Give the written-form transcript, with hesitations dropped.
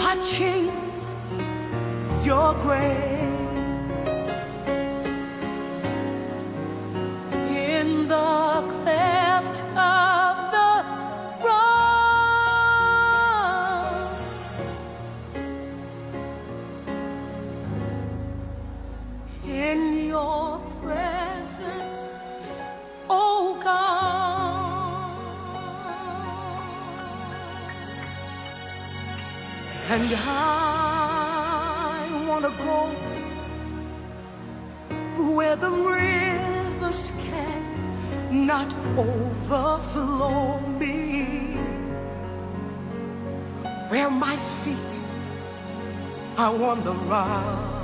touching your grace in the cleft of the rock. In your presence, oh God, and I want to go where the rivers cannot overflow me, where my feet are on the rock.